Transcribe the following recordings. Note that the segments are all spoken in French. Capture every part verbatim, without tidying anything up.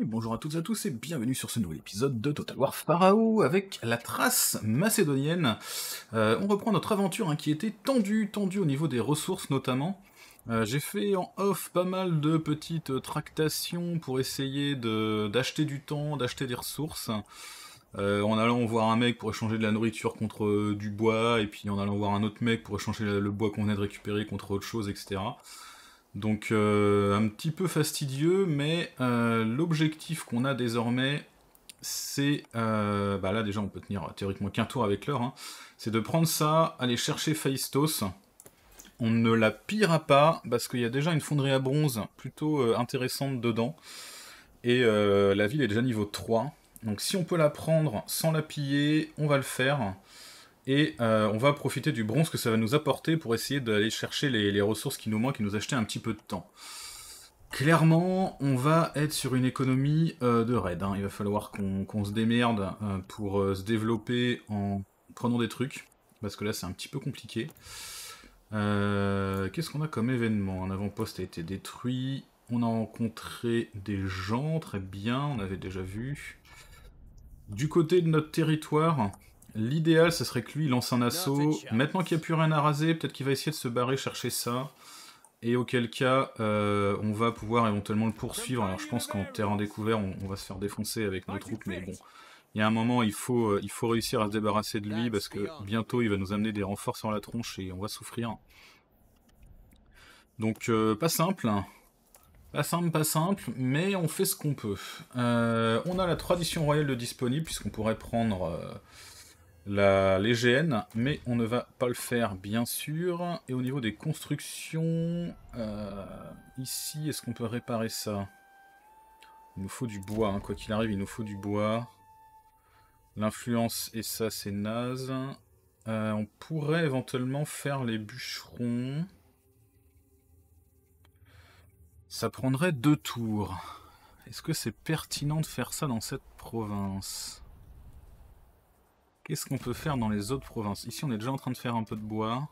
bonjour à toutes et à tous et bienvenue sur ce nouvel épisode de Total War Pharaoh avec la trace macédonienne. Euh, on reprend notre aventure hein, qui était tendue, tendue au niveau des ressources notamment. Euh, J'ai fait en off pas mal de petites tractations pour essayer d'acheter du temps, d'acheter des ressources. Euh, en allant voir un mec pour échanger de la nourriture contre euh, du bois, et puis en allant voir un autre mec pour échanger le, le bois qu'on venait de récupérer contre autre chose, et cetera. Donc euh, un petit peu fastidieux, mais euh, l'objectif qu'on a désormais, c'est... Euh, bah là déjà on peut tenir théoriquement qu'un tour avec l'heure, hein, c'est de prendre ça, aller chercher Phaistos. On ne la pillera pas, parce qu'il y a déjà une fonderie à bronze plutôt euh, intéressante dedans, et euh, la ville est déjà niveau trois. Donc si on peut la prendre sans la piller, on va le faire. Et euh, on va profiter du bronze que ça va nous apporter pour essayer d'aller chercher les, les ressources qui nous manquent et nous acheter un petit peu de temps. Clairement, on va être sur une économie euh, de raid. Hein. Il va falloir qu'on qu'on se démerde euh, pour euh, se développer en prenant des trucs. Parce que là, c'est un petit peu compliqué. Euh, Qu'est-ce qu'on a comme événement? Un avant-poste a été détruit. On a rencontré des gens, très bien, on avait déjà vu. Du côté de notre territoire... L'idéal, ce serait que lui lance un assaut. Maintenant qu'il n'y a plus rien à raser, peut-être qu'il va essayer de se barrer chercher ça. Et auquel cas, euh, on va pouvoir éventuellement le poursuivre. Alors je pense qu'en terrain découvert, on, on va se faire défoncer avec nos troupes, mais bon. Il y a un moment, il faut, euh, il faut réussir à se débarrasser de lui, parce que bientôt, il va nous amener des renforts sur la tronche et on va souffrir. Donc, euh, pas simple. Pas simple, pas simple, mais on fait ce qu'on peut. Euh, on a la tradition royale de disponible, puisqu'on pourrait prendre... Euh, la l'E G N, mais on ne va pas le faire bien sûr. Et au niveau des constructions, euh, ici, est-ce qu'on peut réparer ça? Il nous faut du bois, hein. Quoi qu'il arrive, il nous faut du bois. L'influence et ça, c'est naze. Euh, on pourrait éventuellement faire les bûcherons. Ça prendrait deux tours. Est-ce que c'est pertinent de faire ça dans cette province ? Qu'est-ce qu'on peut faire dans les autres provinces? Ici, on est déjà en train de faire un peu de bois.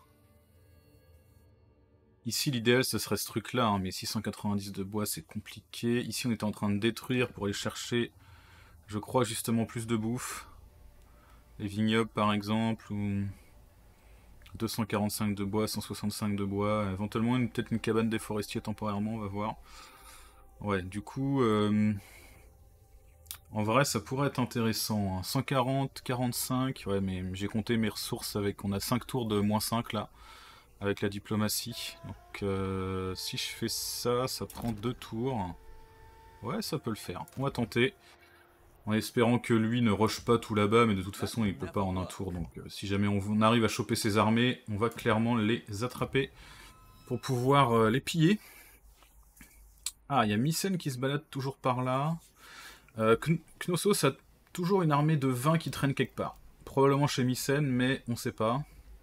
Ici, l'idéal, ce serait ce truc-là, hein, mais six cent quatre-vingt-dix de bois, c'est compliqué. Ici, on était en train de détruire pour aller chercher, je crois, justement plus de bouffe. Les vignobles, par exemple, ou deux cent quarante-cinq de bois, cent soixante-cinq de bois. Éventuellement, peut-être une cabane des forestiers temporairement, on va voir. Ouais, du coup... Euh... En vrai, ça pourrait être intéressant. Hein. cent quarante, quarante-cinq, ouais, mais j'ai compté mes ressources avec... On a cinq tours de moins cinq, là, avec la diplomatie. Donc, euh, si je fais ça, ça prend deux tours. Ouais, ça peut le faire. On va tenter. En espérant que lui ne rush pas tout là-bas, mais de toute façon, il peut pas en un tour. Donc, euh, si jamais on, on arrive à choper ses armées, on va clairement les attraper pour pouvoir euh, les piller. Ah, il y a Mycène qui se balade toujours par là. Euh, Knossos a toujours une armée de vingt qui traîne quelque part. Probablement chez Mycène, mais on sait pas.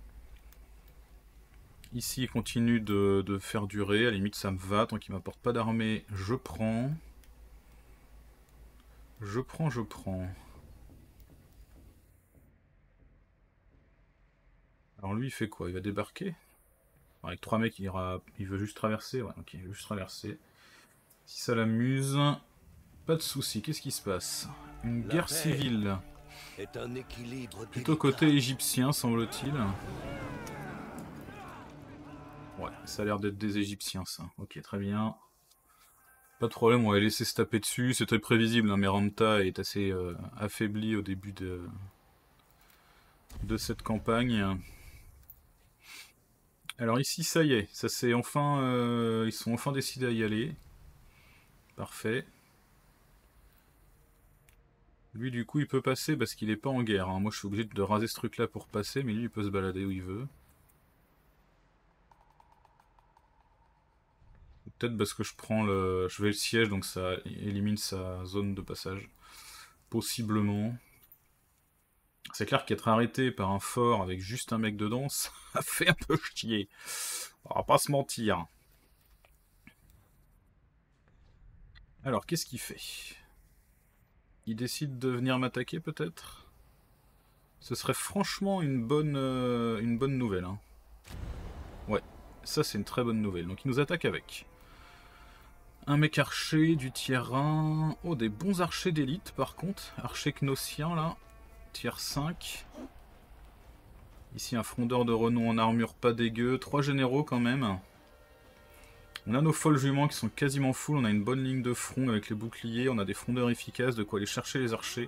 Ici, il continue de, de faire durer. À la limite, ça me va. Tant qu'il m'apporte pas d'armée, je prends. Je prends, je prends. Alors lui, il fait quoi? Il va débarquer? Avec trois mecs, il, ira... il veut juste traverser. Ouais, ok, il veut juste traverser. Si ça l'amuse, pas de soucis. Qu'est-ce qui se passe? Une guerre civile. Est un équilibre plutôt côté égyptien, semble-t-il. Ouais, ça a l'air d'être des Égyptiens, ça. Ok, très bien. Pas de problème, on va les laisser se taper dessus. C'est très prévisible, hein, Meranta est assez euh, affaibli au début de, de cette campagne. Alors ici, ça y est, ça c'est enfin, euh, ils sont enfin décidés à y aller. Parfait. Lui, du coup, il peut passer parce qu'il est pas en guerre. Hein. Moi, je suis obligé de raser ce truc-là pour passer, mais lui, il peut se balader où il veut. Peut-être parce que je prends le... Je vais le siège, donc ça élimine sa zone de passage. Possiblement. C'est clair qu'être arrêté par un fort avec juste un mec dedans, ça fait un peu chier. On va pas se mentir. Alors, qu'est-ce qu'il fait? Il décide de venir m'attaquer, peut-être? Ce serait franchement une bonne, euh, une bonne nouvelle. Hein. Ouais, ça c'est une très bonne nouvelle. Donc il nous attaque avec. Un mec archer, du tiers un. Oh, des bons archers d'élite par contre. Archer gnossien là. Tiers cinq. Ici un frondeur de renom en armure pas dégueu. Trois généraux quand même. On a nos folles juments qui sont quasiment full. On a une bonne ligne de front avec les boucliers. On a des frondeurs efficaces, de quoi aller chercher les archers.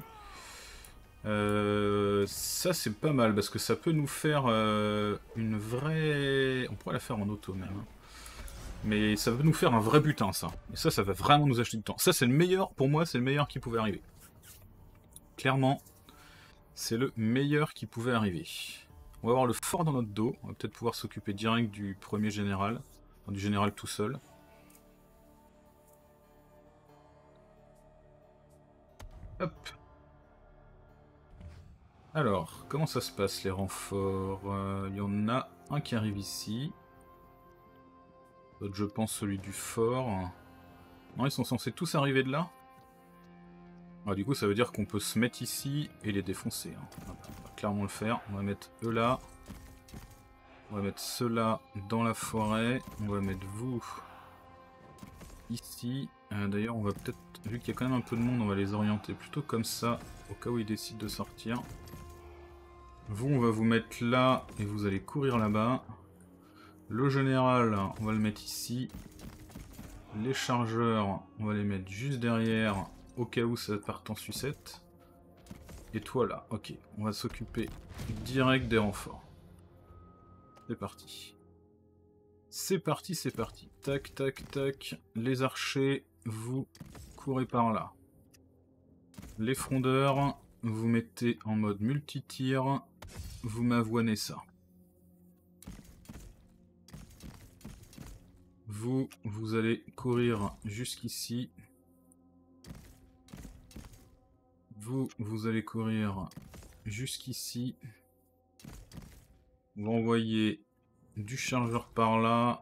Euh, ça c'est pas mal parce que ça peut nous faire euh, une vraie... On pourrait la faire en auto même. Hein. Mais ça va nous faire un vrai butin ça. Et ça, ça va vraiment nous acheter du temps. Ça c'est le meilleur, pour moi c'est le meilleur qui pouvait arriver. Clairement, c'est le meilleur qui pouvait arriver. On va avoir le fort dans notre dos. On va peut-être pouvoir s'occuper direct du premier général. Enfin, du général tout seul. Hop. Alors, comment ça se passe les renforts? Il euh, y en a un qui arrive ici. L'autre, je pense, celui du fort. Non, ils sont censés tous arriver de là. Ah, du coup, ça veut dire qu'on peut se mettre ici et les défoncer. Hein. On va clairement le faire. On va mettre eux là. On va mettre ceux-là dans la forêt. On va mettre vous ici. Euh, D'ailleurs, on va peut-être, vu qu'il y a quand même un peu de monde, on va les orienter plutôt comme ça, au cas où ils décident de sortir. Vous, on va vous mettre là, et vous allez courir là-bas. Le général, on va le mettre ici. Les chargeurs, on va les mettre juste derrière, au cas où ça parte en sucette. Et toi là, ok. On va s'occuper direct des renforts. C'est parti. C'est parti, c'est parti. Tac, tac, tac. Les archers, vous courez par là. Les frondeurs, vous mettez en mode multi-tir. Vous m'avoinez ça. Vous, vous allez courir jusqu'ici. Vous, vous allez courir jusqu'ici. Vous envoyez du chargeur par là.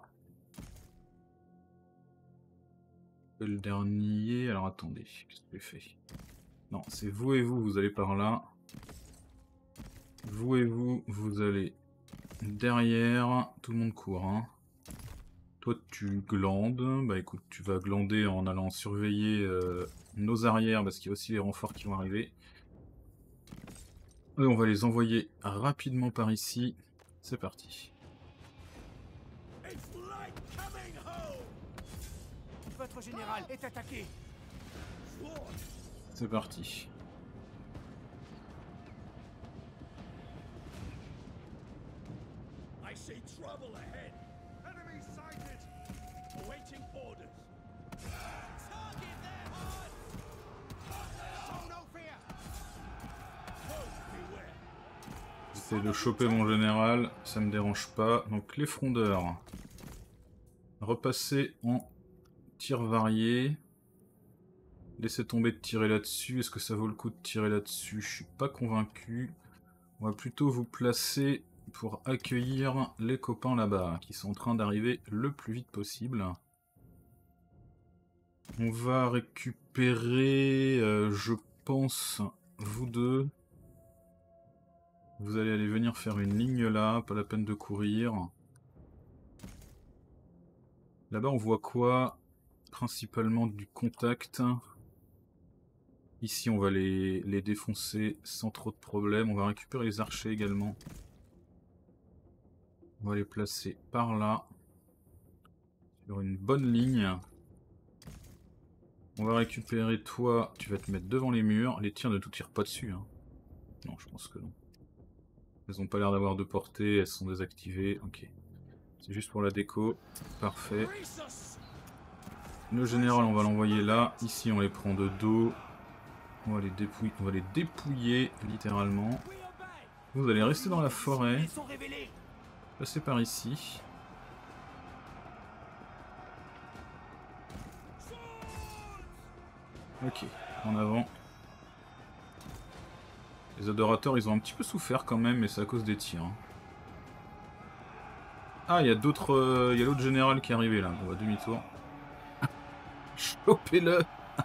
Le dernier... Alors attendez, qu'est-ce que j'ai fait? Non, c'est vous et vous, vous allez par là. Vous et vous, vous allez derrière. Tout le monde court, hein. Toi, tu glandes. Bah écoute, tu vas glander en allant surveiller euh, nos arrières, parce qu'il y a aussi les renforts qui vont arriver. Eux, on va les envoyer rapidement par ici. C'est parti. Votre général est attaqué. C'est parti. I see trouble ahead. Enemy sighted. Awaiting orders. Target their heart. Show no fear. Beware. J'essaie de choper mon général, ça me dérange pas. Donc les frondeurs. Repasser en tir varié. Laissez tomber de tirer là-dessus. Est-ce que ça vaut le coup de tirer là-dessus? Je suis pas convaincu. On va plutôt vous placer pour accueillir les copains là-bas, qui sont en train d'arriver le plus vite possible. On va récupérer, euh, je pense, vous deux. Vous allez aller venir faire une ligne là, pas la peine de courir. Là-bas on voit quoi? Principalement du contact. Ici on va les, les défoncer sans trop de problèmes. On va récupérer les archers également. On va les placer par là. Sur une bonne ligne. On va récupérer toi, tu vas te mettre devant les murs. Les tirs ne tout tirent pas dessus. Hein. Non, je pense que non. Elles n'ont pas l'air d'avoir de portée, elles sont désactivées. Ok. C'est juste pour la déco. Parfait. Le général, on va l'envoyer là. Ici, on les prend de dos. On va les dépouiller, on va les dépouiller littéralement. Vous allez rester dans la forêt. Passez par ici. Ok, en avant. Les adorateurs, ils ont un petit peu souffert quand même, mais c'est à cause des tirs. Ah, il y a d'autres, euh, il y a l'autre général qui est arrivé là. On va demi-tour. Chopez-le.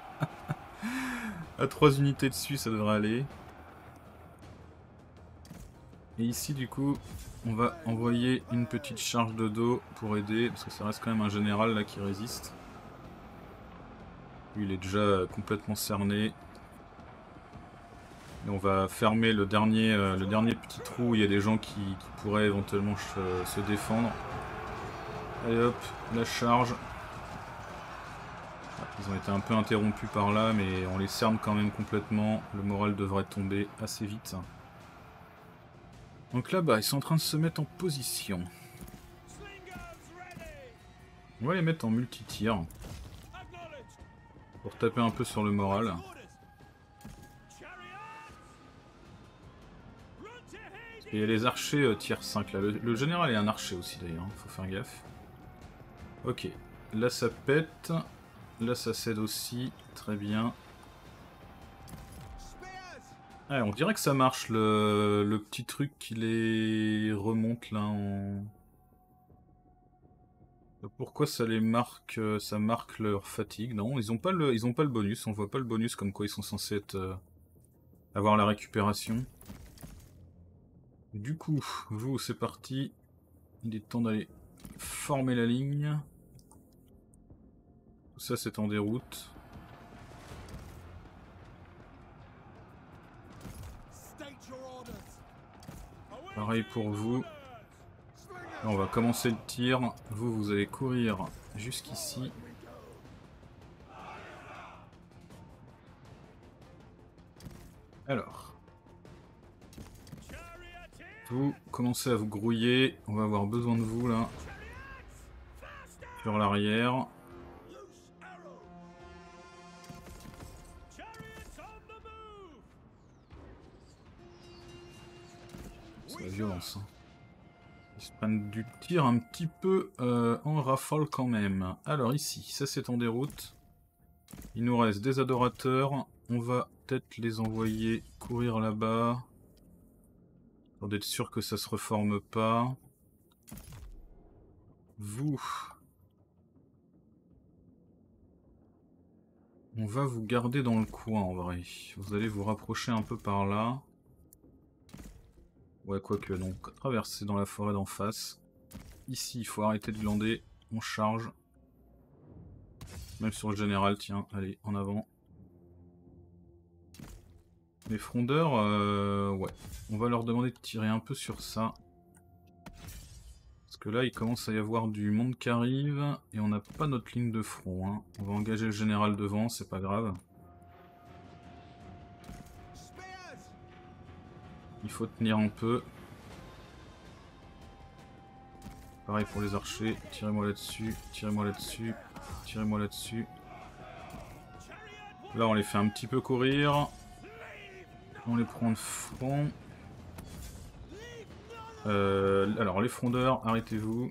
À trois unités dessus, ça devrait aller. Et ici, du coup, on va envoyer une petite charge de dos pour aider, parce que ça reste quand même un général là qui résiste. Lui, il est déjà complètement cerné. Et on va fermer le dernier, euh, le dernier petit trou où il y a des gens qui, qui pourraient éventuellement se, se défendre. Allez hop, la charge. Ils ont été un peu interrompus par là, mais on les cerne quand même complètement. Le moral devrait tomber assez vite. Donc là-bas, ils sont en train de se mettre en position. On va les mettre en multi-tir. Pour taper un peu sur le moral. Et il y a les archers euh, tier cinq là. Le, le général est un archer aussi d'ailleurs, hein. Faut faire gaffe. Ok, là ça pète. Là ça cède aussi, très bien. Ouais, on dirait que ça marche le, le petit truc qui les remonte là en... Pourquoi ça les marque, ça marque leur fatigue? Non, ils ont pas le, ils ont pas le bonus, on voit pas le bonus comme quoi ils sont censés être, euh, avoir la récupération. Du coup, vous c'est parti, il est temps d'aller former la ligne. Tout ça c'est en déroute. Pareil pour vous. Là, on va commencer le tir. Vous, vous allez courir jusqu'ici. Alors. Vous commencez à vous grouiller. On va avoir besoin de vous là. Sur l'arrière. C'est la violence. Hein. Ils se prennent du tir un petit peu euh, en rafale quand même. Alors ici, ça c'est en déroute. Il nous reste des adorateurs. On va peut-être les envoyer courir là-bas. Pour d'être sûr que ça se reforme pas. Vous. On va vous garder dans le coin en vrai. Vous allez vous rapprocher un peu par là. Ouais, quoique, donc traverser dans la forêt d'en face. Ici, il faut arrêter de glander. On charge. Même sur le général, tiens, allez, en avant. Les frondeurs, euh, ouais. On va leur demander de tirer un peu sur ça. Parce que là, il commence à y avoir du monde qui arrive. Et on n'a pas notre ligne de front. Hein. On va engager le général devant, c'est pas grave. Il faut tenir un peu. Pareil pour les archers. Tirez-moi là-dessus, tirez-moi là-dessus, tirez-moi là-dessus. Là, on les fait un petit peu courir. On les prend de front. Euh, alors, les frondeurs, arrêtez-vous.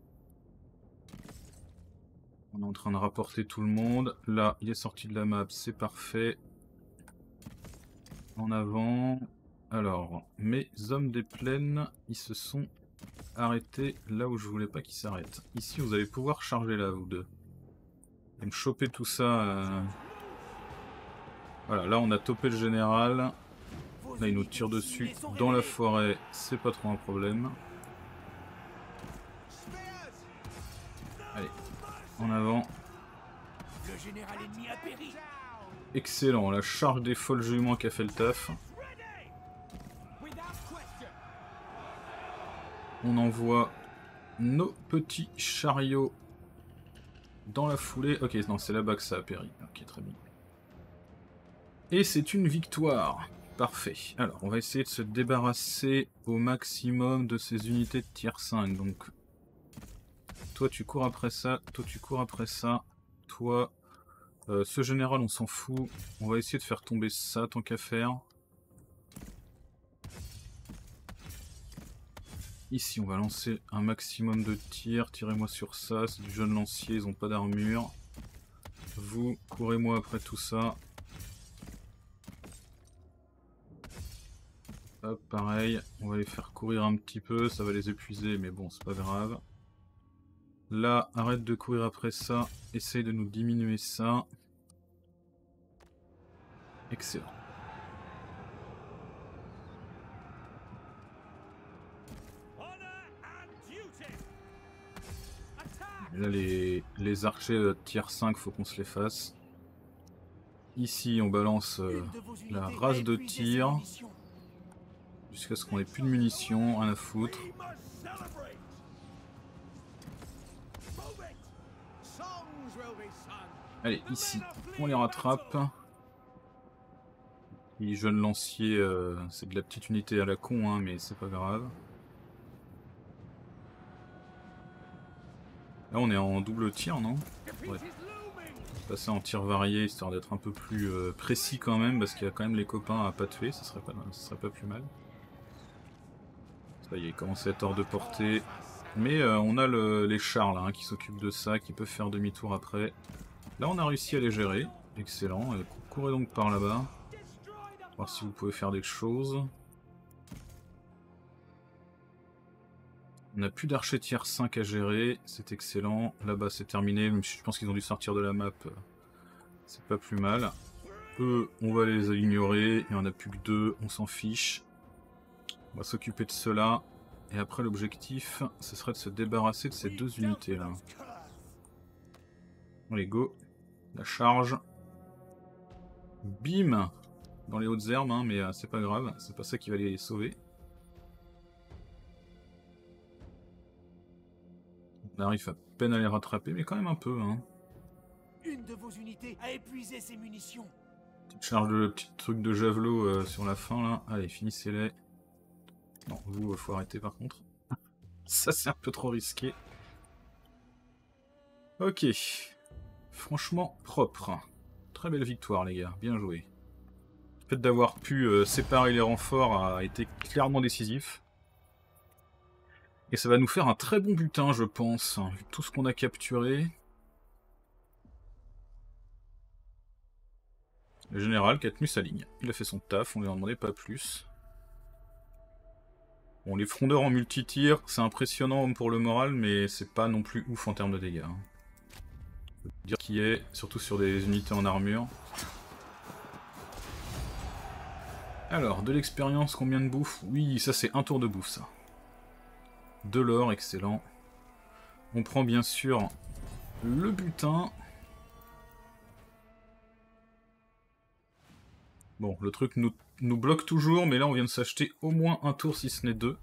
On est en train de rapporter tout le monde. Là, il est sorti de la map, c'est parfait. En avant. Alors, mes hommes des plaines, ils se sont arrêtés là où je voulais pas qu'ils s'arrêtent. Ici, vous allez pouvoir charger là, vous deux. Et me choper tout ça. Euh... Voilà, là, on a topé le général. Là, il nous tire dessus dans la forêt, c'est pas trop un problème. Allez, en avant. Excellent, la charge des folles juments qui a fait le taf. On envoie nos petits chariots dans la foulée. Ok, non, c'est là-bas que ça a péri. Ok, très bien. Et c'est une victoire. Parfait. Alors, on va essayer de se débarrasser au maximum de ces unités de tier cinq. Donc, toi, tu cours après ça. Toi, tu cours après ça. Toi, euh, ce général, on s'en fout. On va essayer de faire tomber ça, tant qu'à faire. Ici, on va lancer un maximum de tirs. Tirez-moi sur ça. C'est du jeune lancier. Ils n'ont pas d'armure. Vous, courez-moi après tout ça. Hop, pareil, on va les faire courir un petit peu, ça va les épuiser, mais bon, c'est pas grave. Là, arrête de courir après ça, essaye de nous diminuer ça. Excellent. Là, les, les archers de tier cinq, faut qu'on se les fasse. Ici, on balance euh, Une de vos unités la a race de épuisé ses tir. munitions. Jusqu'à ce qu'on ait plus de munitions, rien à foutre. We must celebrate. Move it. Songs will be sung. Allez, ici, on les rattrape. Les jeunes lanciers, euh, c'est de la petite unité à la con, hein, mais c'est pas grave. Là, on est en double tir, non? Ouais. Passer en tir varié, histoire d'être un peu plus euh, précis quand même, parce qu'il y a quand même les copains à pas tuer, ça serait pas, ça serait pas plus mal. Ça y est, il commence à être hors de portée. Mais euh, on a le, les chars là, hein, qui s'occupent de ça, qui peuvent faire demi-tour après. Là, on a réussi à les gérer. Excellent. Et courez donc par là-bas. Voir si vous pouvez faire des choses. On n'a plus d'archer tiers cinq à gérer. C'est excellent. Là-bas, c'est terminé. Je pense qu'ils ont dû sortir de la map. C'est pas plus mal. Eux, on va les ignorer. Il n'y en a plus que deux. On s'en fiche. On va s'occuper de cela. Et après, l'objectif, ce serait de se débarrasser de ces deux unités là. Allez, go. La charge. Bim. Dans les hautes herbes, hein, mais euh, c'est pas grave. C'est pas ça qui va les sauver. On arrive à peine à les rattraper, mais quand même un peu. Hein. Une de vos unités a épuisé ses munitions. Petite charge de petit truc de javelot euh, sur la fin là. Allez, finissez-les. Non, vous, faut arrêter par contre. Ça, c'est un peu trop risqué. Ok. Franchement, propre. Très belle victoire, les gars. Bien joué. Le fait d'avoir pu euh, séparer les renforts a été clairement décisif. Et ça va nous faire un très bon butin, je pense. Vu tout ce qu'on a capturé. Le général, Katmus aligne. Il a fait son taf, on lui en demandait pas plus. Bon, les frondeurs en multi-tir, c'est impressionnant pour le moral, mais c'est pas non plus ouf en termes de dégâts. Faut dire qui est, surtout sur des unités en armure. Alors, de l'expérience, combien de bouffe? Oui, ça c'est un tour de bouffe, ça. De l'or, excellent. On prend bien sûr le butin. Bon, le truc nous, nous bloque toujours, mais là on vient de s'acheter au moins un tour, si ce n'est deux.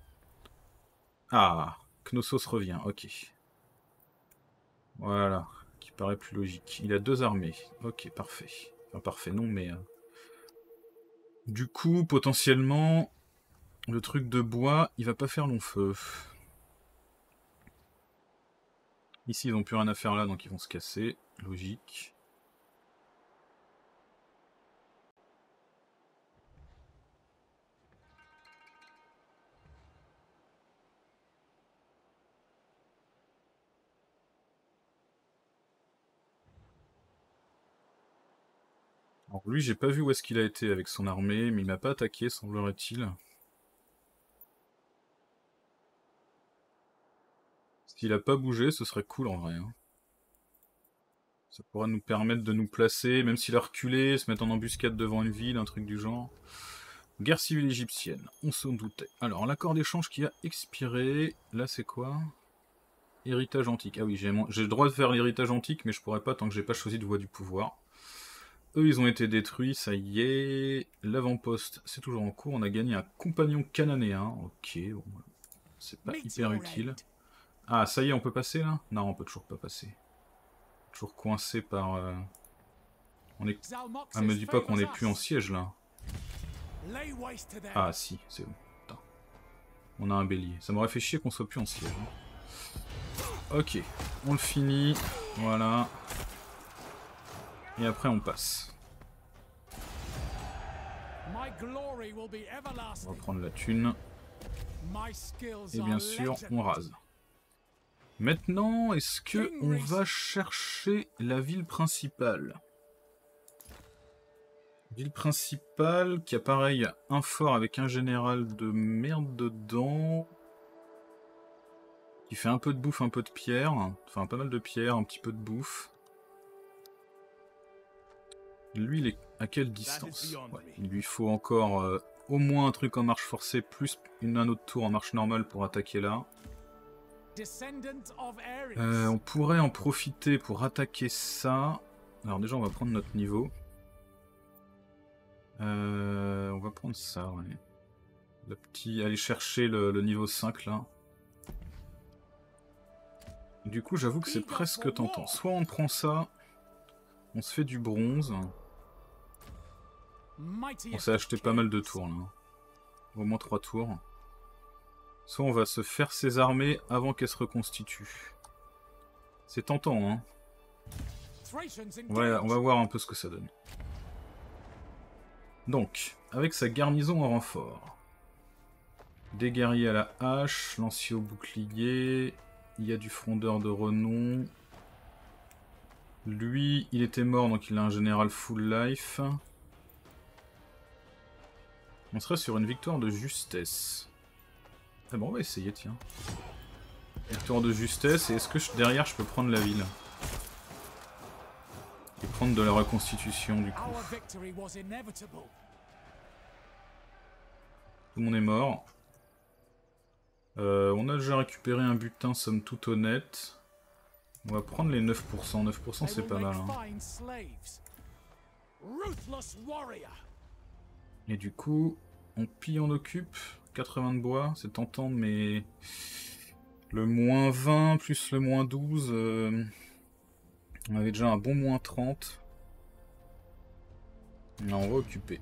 Ah, Knossos revient, ok. Voilà, qui paraît plus logique. Il a deux armées, ok, parfait. Enfin, parfait non, mais... Euh... Du coup, potentiellement, le truc de bois, il va pas faire long feu. Ici, ils n'ont plus rien à faire là, donc ils vont se casser. Logique. Alors lui, j'ai pas vu où est-ce qu'il a été avec son armée, mais il m'a pas attaqué, semblerait-il. S'il a pas bougé, ce serait cool en vrai. Hein. Ça pourra nous permettre de nous placer, même s'il a reculé, se mettre en embuscade devant une ville, un truc du genre. Guerre civile égyptienne, on s'en doutait. Alors, l'accord d'échange qui a expiré, là c'est quoi? Héritage antique. Ah oui, j'ai le droit de faire l'héritage antique, mais je pourrais pas tant que j'ai pas choisi de voie du pouvoir. Eux, ils ont été détruits, ça y est. L'avant-poste, c'est toujours en cours. On a gagné un compagnon cananéen. Ok, bon, c'est pas hyper utile. Ah, ça y est, on peut passer là? Non, on peut toujours pas passer. Toujours coincé par... Euh... On est... Ah, me dis pas qu'on est plus en siège là. Ah si, c'est bon. Putain. On a un bélier. Ça m'aurait fait chier qu'on soit plus en siège. Ok, on le finit. Voilà. Et après on passe. On va prendre la thune. Et bien sûr, on rase. Maintenant, est-ce que on va chercher la ville principale? Ville principale qui a pareil un fort avec un général de merde dedans. Qui fait un peu de bouffe, un peu de pierre. Enfin, pas mal de pierre, un petit peu de bouffe. Lui, il est à quelle distance? Ouais, il lui faut encore euh, au moins un truc en marche forcée, plus une, un autre tour en marche normale pour attaquer là. Euh, on pourrait en profiter pour attaquer ça. Alors déjà, on va prendre notre niveau. Euh, on va prendre ça, ouais. Le petit... Aller chercher le, le niveau cinq, là. Du coup, j'avoue que c'est presque tentant. Soit on prend ça, on se fait du bronze. On s'est acheté pas mal de tours, là. Au moins trois tours. Soit on va se faire ses armées avant qu'elles se reconstituent. C'est tentant, hein. On va, on va voir un peu ce que ça donne. Donc, avec sa garnison en renfort. Des guerriers à la hache, lanciers au bouclier. Il y a du frondeur de renom. Lui, il était mort, donc il a un général full life. On serait sur une victoire de justesse. Ah bon, on va essayer, tiens. Victoire de justesse, et est-ce que je, derrière je peux prendre la ville? Et prendre de la reconstitution, du coup. Tout le monde est mort. Euh, on a déjà récupéré un butin, somme toute honnête. On va prendre les neuf pour cent. neuf pour cent c'est pas mal. Hein. Et du coup, on pille, on occupe. quatre-vingts de bois, c'est tentant, mais... Le moins vingt plus le moins douze... Euh... On avait déjà un bon moins trente. Là, on va occuper.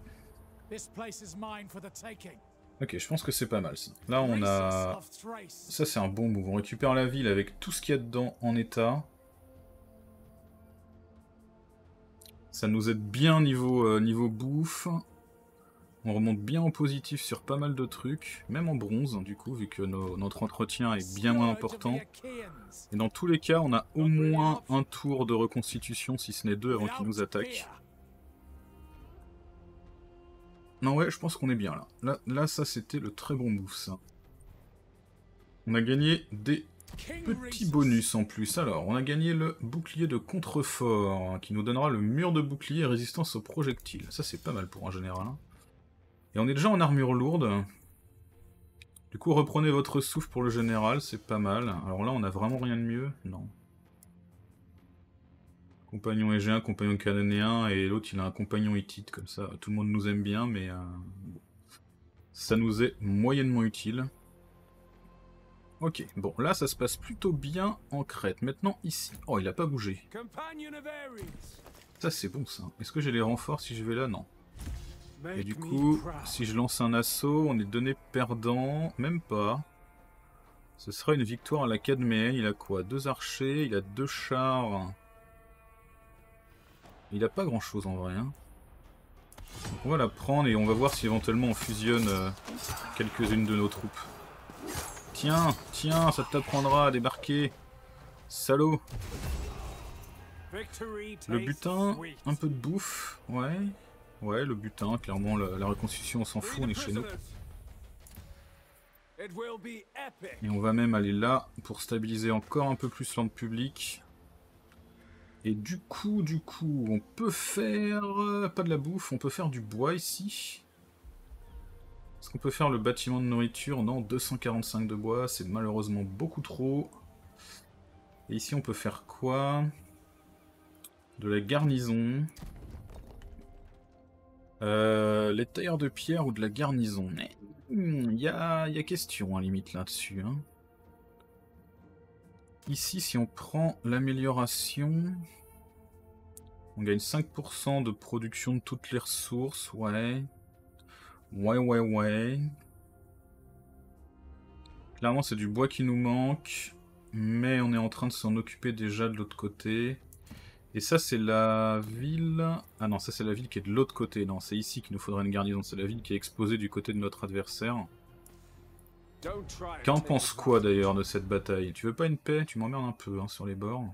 Ok, je pense que c'est pas mal ça. Là, on a... Ça, c'est un bon move. On récupère la ville avec tout ce qu'il y a dedans en état. Ça nous aide bien niveau, euh, niveau bouffe. On remonte bien en positif sur pas mal de trucs. Même en bronze, du coup, vu que nos, notre entretien est bien moins important. Et dans tous les cas, on a au moins un tour de reconstitution, si ce n'est deux, avant qu'ils nous attaquent. Non, ouais, je pense qu'on est bien là. Là, là ça c'était le très bon move, ça. On a gagné des petits bonus en plus. Alors, on a gagné le bouclier de contrefort, hein, qui nous donnera le mur de bouclier et résistance aux projectiles. Ça, c'est pas mal pour un général. Hein. Et on est déjà en armure lourde. Du coup, reprenez votre souffle pour le général, c'est pas mal. Alors là, on a vraiment rien de mieux? Non. Compagnon égéen, compagnon cananéen, et l'autre il a un compagnon hittite, comme ça tout le monde nous aime bien, mais euh, ça nous est moyennement utile. Ok, bon là ça se passe plutôt bien en Crète. Maintenant ici, oh il a pas bougé. Ça c'est bon ça. Est-ce que j'ai les renforts si je vais là? Non. Et du coup, si je lance un assaut, on est donné perdant, même pas. Ce sera une victoire à la Cadméenne, il a quoi? Deux archers, il a deux chars... Il a pas grand chose en vrai. Hein. Donc on va la prendre et on va voir si éventuellement on fusionne euh, quelques-unes de nos troupes. Tiens, tiens, ça t'apprendra à débarquer. Salaud. Le butin, un peu de bouffe, ouais. Ouais, le butin, clairement, la, la reconstitution on s'en fout, on est chez nous. Et on va même aller là pour stabiliser encore un peu plus l'ordre public. Et du coup, du coup, on peut faire... Euh, pas de la bouffe, on peut faire du bois ici. Est-ce qu'on peut faire le bâtiment de nourriture? Non, deux cent quarante-cinq de bois, c'est malheureusement beaucoup trop. Et ici, on peut faire quoi? De la garnison. Euh, les tailleurs de pierre ou de la garnison? Il hmm, y, a, y a question, à la limite, là-dessus. Hein. Ici, si on prend l'amélioration... On gagne cinq pour cent de production de toutes les ressources, ouais. Ouais, ouais, ouais. Clairement, c'est du bois qui nous manque. Mais on est en train de s'en occuper déjà de l'autre côté. Et ça, c'est la ville... Ah non, ça, c'est la ville qui est de l'autre côté. Non, c'est ici qu'il nous faudrait une garnison. C'est la ville qui est exposée du côté de notre adversaire. Qu'en penses quoi, d'ailleurs, de cette bataille? Tu veux pas une paix? Tu m'emmerdes un peu, hein, sur les bords.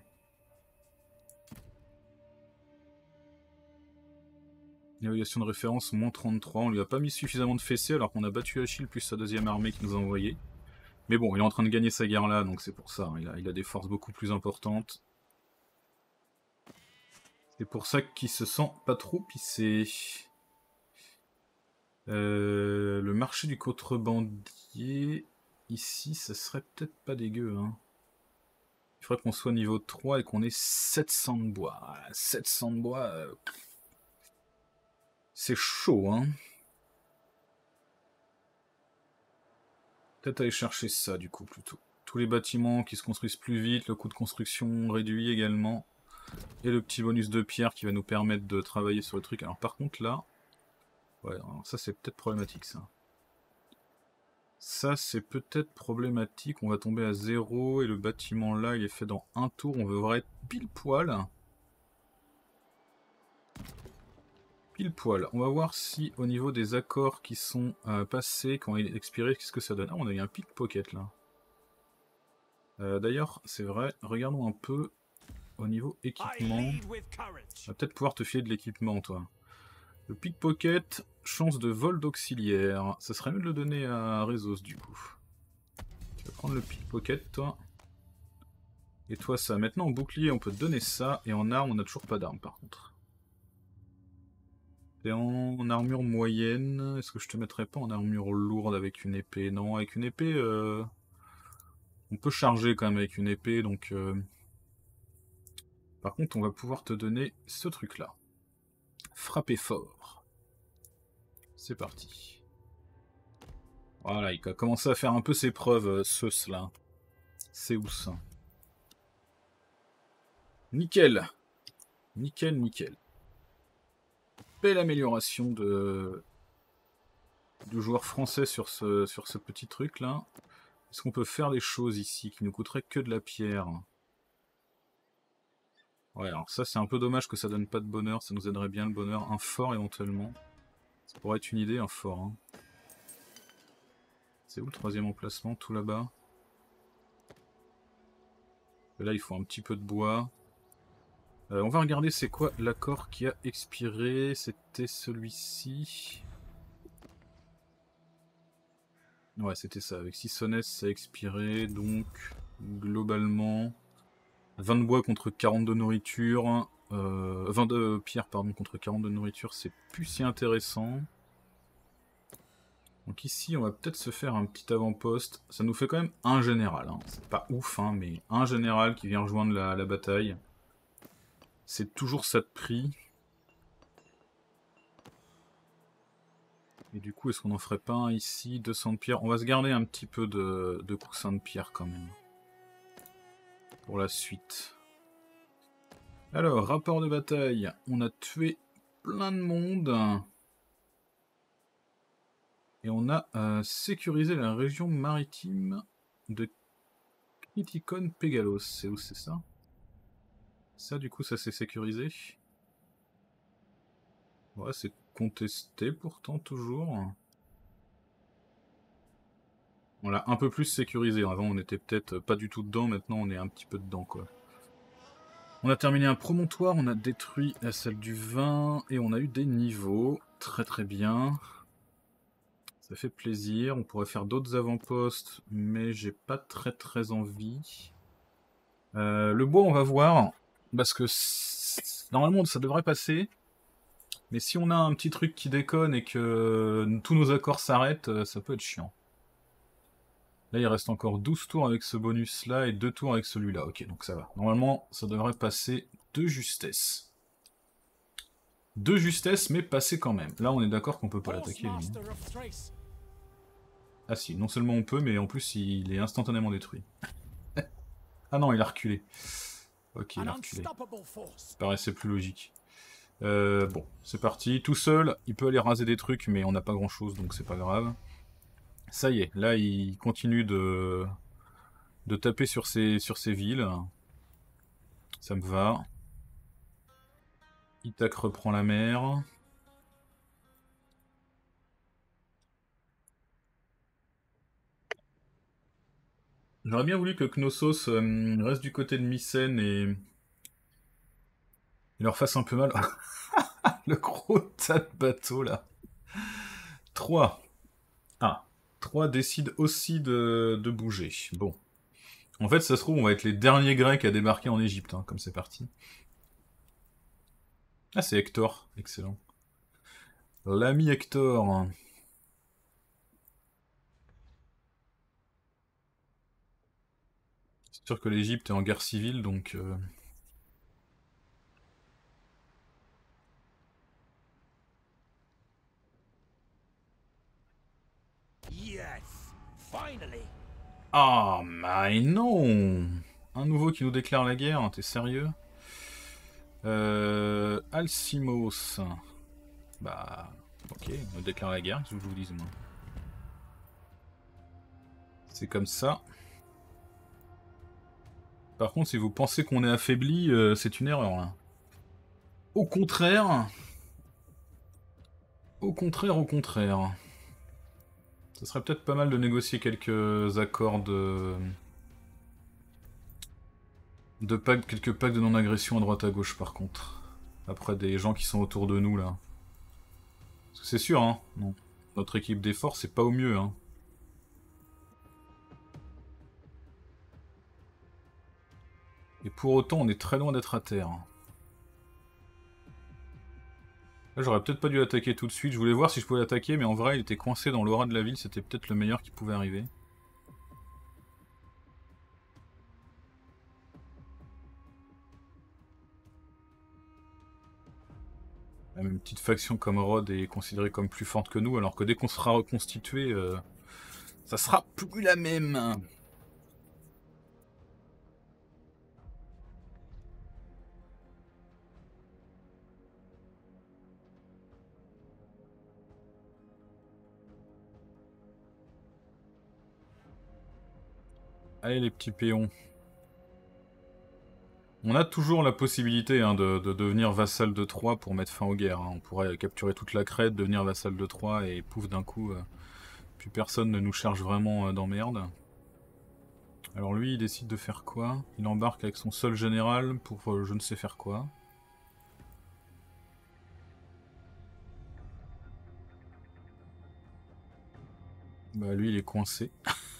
Évaluation de référence, moins trente-trois. On lui a pas mis suffisamment de fessées alors qu'on a battu Achille plus sa deuxième armée qui nous a envoyé. Mais bon, il est en train de gagner sa guerre là, donc c'est pour ça. Hein. Il, a, il a des forces beaucoup plus importantes. C'est pour ça qu'il se sent pas trop pissé. Euh, le marché du contrebandier... Ici, ça serait peut-être pas dégueu. Hein. Il faudrait qu'on soit niveau trois et qu'on ait sept cents de bois. sept cents de bois... Euh... C'est chaud, hein. Peut-être aller chercher ça, du coup, plutôt. Tous les bâtiments qui se construisent plus vite, le coût de construction réduit également. Et le petit bonus de pierre qui va nous permettre de travailler sur le truc. Alors par contre, là... Ouais, alors ça c'est peut-être problématique, ça. Ça, c'est peut-être problématique. On va tomber à zéro et le bâtiment là, il est fait dans un tour. On devrait être pile poil. Pile poil. On va voir si au niveau des accords qui sont euh, passés, qui ont expiré, qu'est-ce que ça donne. Ah, on a eu un pickpocket là. Euh, D'ailleurs, c'est vrai, regardons un peu au niveau équipement. On va peut-être pouvoir te filer de l'équipement, toi. Le pickpocket, chance de vol d'auxiliaire. Ça serait mieux de le donner à Rezos du coup. Tu vas prendre le pickpocket, toi. Et toi, ça. Maintenant, en bouclier, on peut te donner ça. Et en arme, on n'a toujours pas d'arme, par contre. Et en armure moyenne, est-ce que je te mettrais pas en armure lourde avec une épée? Non, avec une épée, euh... on peut charger quand même avec une épée, donc... Euh... Par contre, on va pouvoir te donner ce truc-là. Frapper fort. C'est parti. Voilà, il a commencé à faire un peu ses preuves, ce cela. C'est où ça? Nickel. Nickel, nickel. Belle amélioration de... de joueurs français sur ce, sur ce petit truc là. Est-ce qu'on peut faire des choses ici qui nous coûteraient que de la pierre? Ouais, alors ça c'est un peu dommage que ça donne pas de bonheur, ça nous aiderait bien le bonheur. Un fort éventuellement. Ça pourrait être une idée, un fort. Hein. C'est où le troisième emplacement? Tout là-bas. Là il faut un petit peu de bois. Euh, on va regarder c'est quoi l'accord qui a expiré. C'était celui-ci. Ouais, c'était ça. Avec Sissonès, ça a expiré. Donc, globalement, vingt de bois contre quarante de nourriture. Euh, vingt de pierre, pardon, contre quarante de nourriture, c'est plus si intéressant. Donc ici, on va peut-être se faire un petit avant-poste. Ça nous fait quand même un général. Hein. C'est pas ouf, hein, mais un général qui vient rejoindre la, la bataille. C'est toujours ça de prix. Et du coup, est-ce qu'on en ferait pas un ici? deux cents de pierre. On va se garder un petit peu de, de coussin de pierre quand même. Pour la suite. Alors, rapport de bataille. On a tué plein de monde. Et on a euh, sécurisé la région maritime de Criticon Pégalos. C'est où c'est ça? Ça, du coup, ça s'est sécurisé. Ouais, c'est contesté pourtant, toujours. On l'a un peu plus sécurisé. Avant, on était peut-être pas du tout dedans. Maintenant, on est un petit peu dedans, quoi. On a terminé un promontoire. On a détruit la salle du vin. Et on a eu des niveaux. Très très bien. Ça fait plaisir. On pourrait faire d'autres avant-postes. Mais j'ai pas très très envie. Euh, le bois, on va voir. Parce que normalement, ça devrait passer. Mais si on a un petit truc qui déconne et que tous nos accords s'arrêtent, ça peut être chiant. Là, il reste encore douze tours avec ce bonus-là et deux tours avec celui-là. Ok, donc ça va. Normalement, ça devrait passer de justesse. De justesse, mais passer quand même. Là, on est d'accord qu'on peut pas l'attaquer. Ah si, non seulement on peut, mais en plus, il est instantanément détruit. Ah non, il a reculé. Ok, il a reculé. Ça paraissait plus logique. Euh, bon, c'est parti. Tout seul, il peut aller raser des trucs, mais on n'a pas grand-chose, donc c'est pas grave. Ça y est, là il continue de, de taper sur ces, sur ces villes. Ça me va. Ithaq reprend la mer. J'aurais bien voulu que Knossos euh, reste du côté de Mycène et... il leur fasse un peu mal. Le gros tas de bateaux là. trois. Ah. trois décident aussi de, de bouger. Bon. En fait, ça se trouve, on va être les derniers Grecs à débarquer en Égypte, hein, comme c'est parti. Ah, c'est Hector. Excellent. L'ami Hector. C'est sûr que l'Égypte est en guerre civile, donc... Euh... Finally. Ah, mais non! Un nouveau qui nous déclare la guerre, hein, t'es sérieux? Euh... Alcimos. Bah... Ok, il me déclare la guerre, qu'est-ce que je vous dise moi? C'est comme ça. Par contre, si vous pensez qu'on est affaibli, euh, c'est une erreur là. Au contraire... Au contraire, au contraire. Ce serait peut-être pas mal de négocier quelques accords de... de pactes, quelques pactes de non-agression à droite à gauche par contre. Après des gens qui sont autour de nous là. Parce que c'est sûr, hein, non. Notre équipe d'effort, c'est pas au mieux, hein. Et pour autant, on est très loin d'être à terre. Là, j'aurais peut-être pas dû l'attaquer tout de suite. Je voulais voir si je pouvais l'attaquer, mais en vrai, il était coincé dans l'aura de la ville. C'était peut-être le meilleur qui pouvait arriver. Même une petite faction comme Rhodes est considérée comme plus forte que nous, alors que dès qu'on sera reconstitué, euh, ça sera plus la même. Allez les petits péons. On a toujours la possibilité hein, de, de devenir vassal de Troie pour mettre fin aux guerres. Hein. On pourrait capturer toute la Crète, devenir vassal de Troie et pouf d'un coup, euh, plus personne ne nous charge vraiment euh, d'emmerde. Alors lui il décide de faire quoi? Il embarque avec son seul général pour euh, je ne sais faire quoi. Bah lui il est coincé.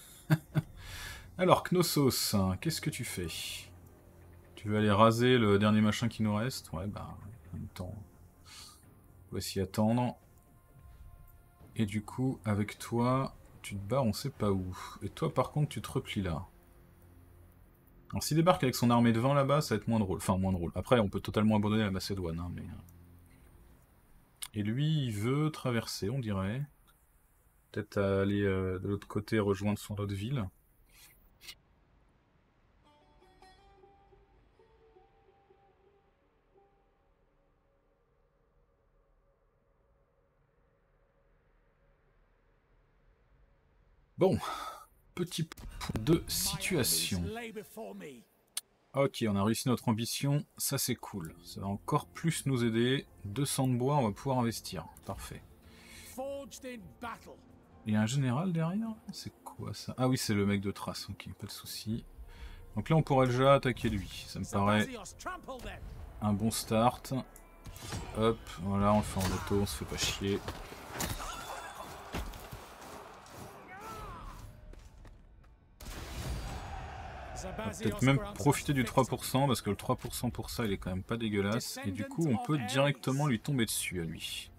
Alors Knossos, qu'est-ce que tu fais? Tu veux aller raser le dernier machin qui nous reste? Ouais bah en même temps. On va s'y attendre. Et du coup avec toi, tu te barres on sait pas où. Et toi par contre tu te replies là. Alors s'il débarque avec son armée de vingt là-bas, ça va être moins drôle. Enfin moins drôle. Après on peut totalement abandonner la Macédoine. Hein, mais... Et lui il veut traverser on dirait. Peut-être aller euh, de l'autre côté rejoindre son autre ville. Bon, petit point de situation. Ok, on a réussi notre ambition, ça c'est cool. Ça va encore plus nous aider. deux cents de bois, on va pouvoir investir. Parfait. Il y a un général derrière? C'est quoi ça? Ah oui, c'est le mec de Thrace, ok, pas de souci. Donc là on pourrait déjà attaquer lui, ça me paraît un bon start. Hop, voilà, on le fait en auto, on se fait pas chier. On va peut-être même profiter du trois pour cent, parce que le trois pour cent pour ça il est quand même pas dégueulasse. Et du coup on peut directement lui tomber dessus à lui.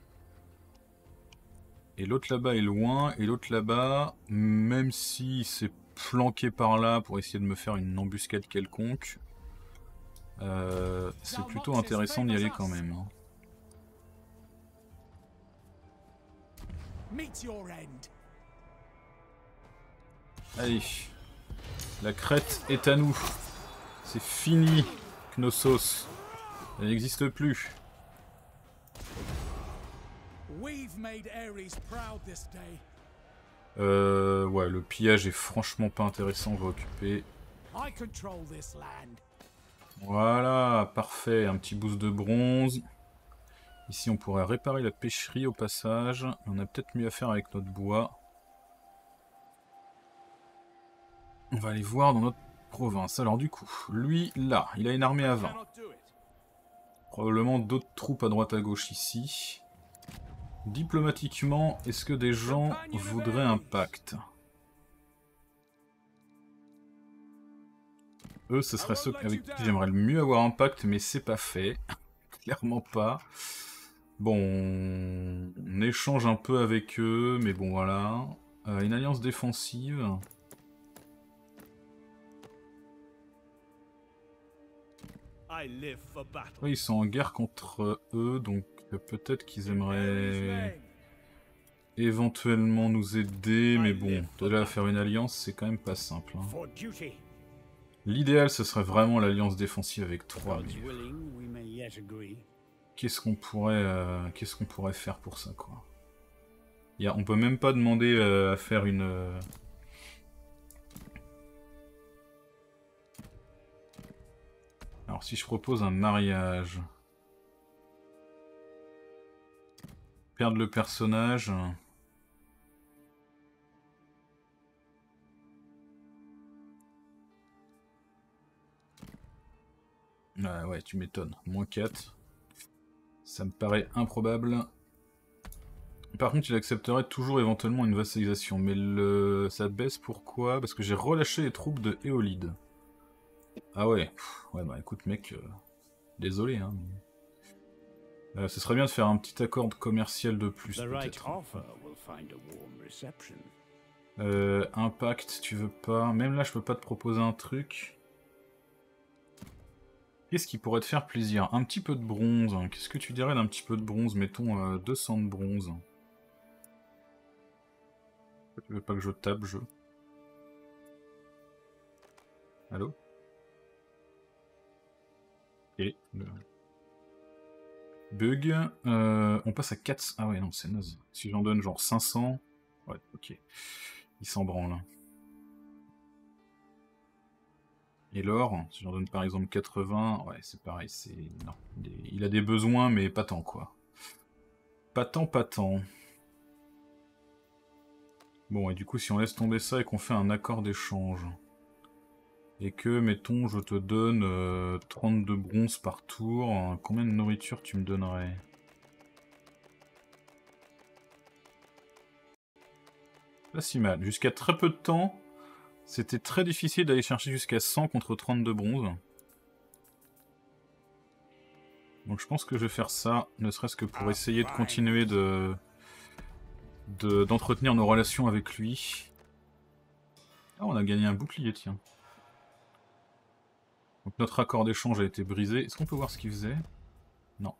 Et l'autre là-bas est loin, et l'autre là-bas, même si c'est flanqué par là pour essayer de me faire une embuscade quelconque, euh, c'est plutôt intéressant d'y aller quand même. Hein. Allez, la Crète est à nous. C'est fini, Knossos. Elle n'existe plus. Euh, ouais, le pillage est franchement pas intéressant, on va occuper. Voilà, parfait, un petit boost de bronze. Ici on pourrait réparer la pêcherie au passage. On a peut-être mieux à faire avec notre bois. On va aller voir dans notre province. Alors du coup, lui là, il a une armée à vingt. Probablement d'autres troupes à droite à gauche ici. Diplomatiquement, est-ce que des gens voudraient un pacte? Eux, ce serait ceux avec qui j'aimerais le mieux avoir un pacte, mais c'est pas fait. Clairement pas. Bon, on échange un peu avec eux, mais bon voilà. Euh, une alliance défensive. Oui, ils sont en guerre contre eux, donc peut-être qu'ils aimeraient éventuellement nous aider, mais bon, de là à faire une alliance, c'est quand même pas simple. Hein. For duty. L'idéal, ce serait vraiment l'alliance défensive avec trois. God's willing, we may yet agree. Qu'est-ce qu'on pourrait, euh, qu'est-ce qu'on pourrait faire pour ça, quoi? Y a, on peut même pas demander euh, à faire une... Euh... Alors si je propose un mariage... Perdre le personnage... Ah ouais, tu m'étonnes. moins quatre. Ça me paraît improbable. Par contre, il accepterait toujours éventuellement une vassalisation. Mais le... ça baisse pourquoi? Parce que j'ai relâché les troupes de Éolide. Ah ouais. Pff, ouais, bah écoute mec, euh... désolé. Hein. Euh, ce serait bien de faire un petit accord commercial de plus peut-être. Euh, impact, tu veux pas. Même là, je peux pas te proposer un truc. Qu'est-ce qui pourrait te faire plaisir? Un petit peu de bronze. Qu'est-ce que tu dirais d'un petit peu de bronze? Mettons euh, deux cents de bronze. Tu veux pas que je tape, jeu? Allô? Et le... Bug. Euh, on passe à quatre... Ah ouais, non, c'est naze. Si j'en donne genre cinq cents... Ouais, ok. Il s'en branle. Et l'or, si j'en donne par exemple quatre-vingts... Ouais, c'est pareil, c'est... Non. Il a des besoins, mais pas tant, quoi. Pas tant, pas tant. Bon, et du coup, si on laisse tomber ça et qu'on fait un accord d'échange, et que, mettons, je te donne euh, trente-deux bronze par tour, hein, combien de nourriture tu me donnerais? Pas si mal. Jusqu'à très peu de temps, c'était très difficile d'aller chercher jusqu'à cent contre trente-deux bronze. Donc je pense que je vais faire ça, ne serait-ce que pour essayer de continuer de... d'entretenir nos relations avec lui. Ah, on a gagné un bouclier, tiens. Donc notre accord d'échange a été brisé. Est-ce qu'on peut voir ce qu'il faisait? Non.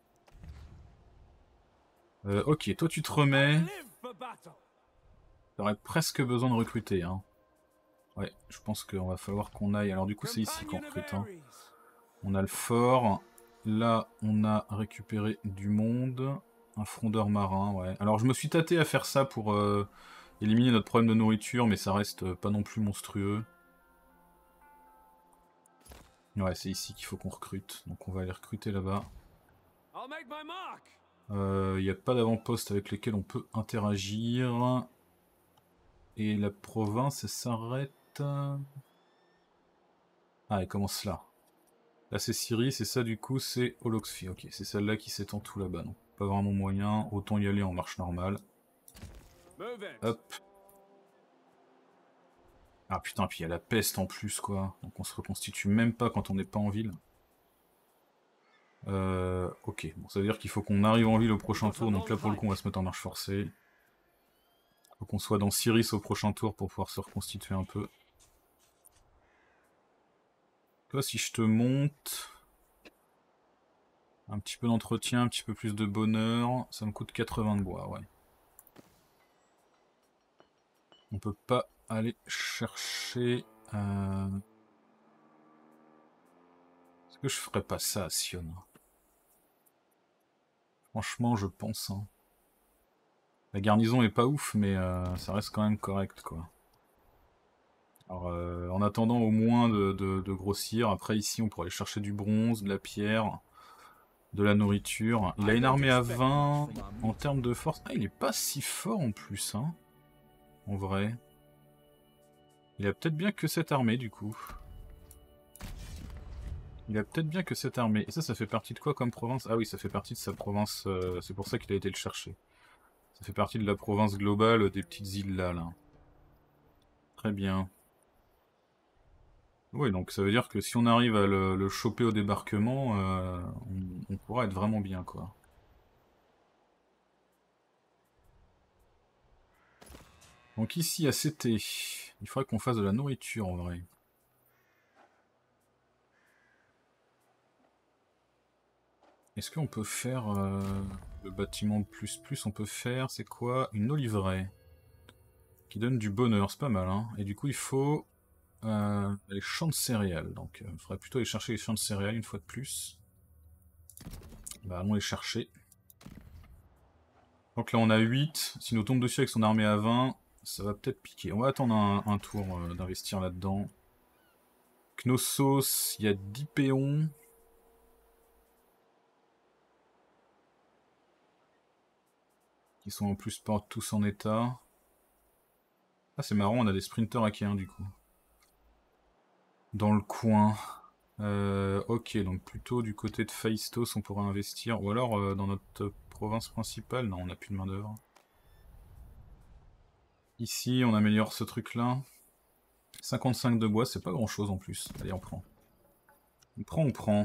Euh, ok, toi tu te remets. T'aurais presque besoin de recruter, hein. Ouais, je pense qu'on va falloir qu'on aille. Alors du coup c'est ici qu'on recrute, hein. On a le fort. Là, on a récupéré du monde. Un frondeur marin, ouais. Alors je me suis tâté à faire ça pour euh, éliminer notre problème de nourriture, mais ça reste euh, pas non plus monstrueux. Ouais, c'est ici qu'il faut qu'on recrute. Donc on va aller recruter là-bas. Il euh, n'y a pas d'avant-poste avec lesquels on peut interagir. Et la province, elle s'arrête... Ah, elle commence là. Là c'est Syrie, c'est ça du coup, c'est Holoxphi. Ok, c'est celle-là qui s'étend tout là-bas. Donc pas vraiment moyen, autant y aller en marche normale. Hop. Ah putain, puis il y a la peste en plus quoi. Donc on se reconstitue même pas quand on n'est pas en ville. Euh, ok, bon, ça veut dire qu'il faut qu'on arrive en ville au prochain tour. Donc là pour le coup on va se mettre en marche forcée. Faut qu'on soit dans Syris au prochain tour pour pouvoir se reconstituer un peu. Toi si je te monte... Un petit peu d'entretien, un petit peu plus de bonheur. Ça me coûte quatre-vingts de bois, ouais. On peut pas aller chercher... Euh... Est-ce que je ferais pas ça à Sion? Franchement, je pense. Hein. La garnison est pas ouf, mais euh, ça reste quand même correct, quoi. Alors, euh, en attendant au moins de, de, de grossir, après ici on pourrait aller chercher du bronze, de la pierre... De la nourriture. Il a une armée à vingt en termes de force. Ah, il est pas si fort en plus, hein. En vrai. Il a peut-être bien que cette armée, du coup. Il a peut-être bien que cette armée. Et ça, ça fait partie de quoi comme province? Ah oui, ça fait partie de sa province. Euh, c'est pour ça qu'il a été le chercher. Ça fait partie de la province globale des petites îles là, là. Très bien. Oui, donc ça veut dire que si on arrive à le, le choper au débarquement, euh, on, on pourra être vraiment bien, quoi. Donc ici, à C T, il faudrait qu'on fasse de la nourriture, en vrai. Est-ce qu'on peut faire euh, le bâtiment plus plus, on peut faire, c'est quoi? Une oliveraie. Qui donne du bonheur, c'est pas mal, hein. Et du coup, il faut euh, les champs de céréales. Donc, il euh, faudrait plutôt aller chercher les champs de céréales une fois de plus. Bah, allons les chercher. Donc là, on a huit. Si nous tombe dessus avec son armée à vingt, ça va peut-être piquer. On va attendre un, un tour euh, d'investir là-dedans. Knossos, il y a dix péons. Qui sont en plus pas tous en état. Ah, c'est marrant, on a des sprinters achéens du coup. Dans le coin. Euh, ok, donc plutôt du côté de Phaistos, on pourra investir. Ou alors euh, dans notre province principale. Non, on n'a plus de main d'œuvre. Ici, on améliore ce truc-là. cinquante-cinq de bois, c'est pas grand-chose en plus. Allez, on prend. On prend, on prend.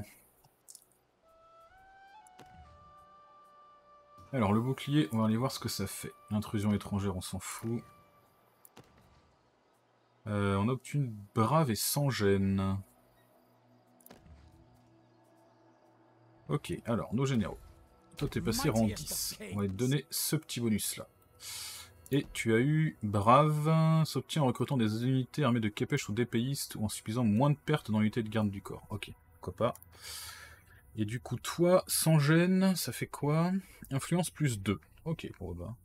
Alors, le bouclier, on va aller voir ce que ça fait. Intrusion étrangère, on s'en fout. Euh, on a obtenu brave et sans gêne. Ok, alors, nos généraux. Toi, t'es passé rang dix. On va te donner ce petit bonus-là. Et tu as eu brave, s'obtient en recrutant des unités armées de képèches ou d'épéistes ou en subissant moins de pertes dans l'unité de garde du corps. Ok, pourquoi pas. Et du coup, toi, sans gêne, ça fait quoi? Influence plus deux. Ok, pour bah.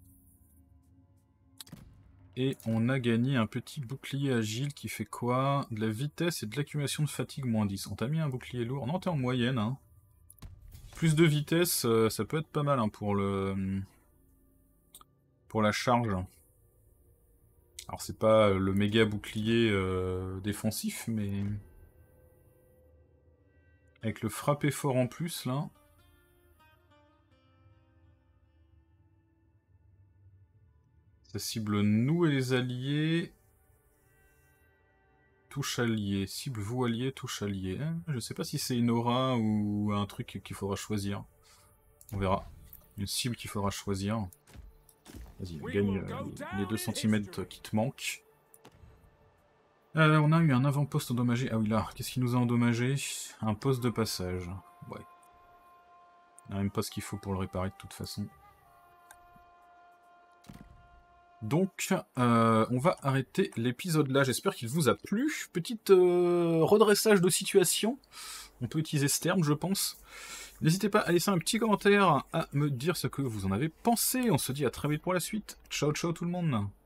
Et on a gagné un petit bouclier agile qui fait quoi? De la vitesse et de l'accumulation de fatigue moins dix. On t'a mis un bouclier lourd. Non, t'es en moyenne. Hein. Plus de vitesse, euh, ça peut être pas mal hein, pour le... pour la charge. Alors c'est pas le méga bouclier euh, défensif, mais... Avec le frappé fort en plus, là... Ça cible nous et les alliés... Touche allié. Cible vous allié, touche allié. Je sais pas si c'est une aura ou un truc qu'il faudra choisir. On verra. Une cible qu'il faudra choisir. Vas-y, gagne euh, les deux centimètres qui te manquent. Euh, on a eu un avant-poste endommagé. Ah oui, là, qu'est-ce qui nous a endommagé? Un poste de passage. Ouais. On n'a même pas ce qu'il faut pour le réparer de toute façon. Donc, euh, on va arrêter l'épisode là. J'espère qu'il vous a plu. Petite euh, redressage de situation. On peut utiliser ce terme, je pense. N'hésitez pas à laisser un petit commentaire, à me dire ce que vous en avez pensé. On se dit à très vite pour la suite. Ciao, ciao tout le monde.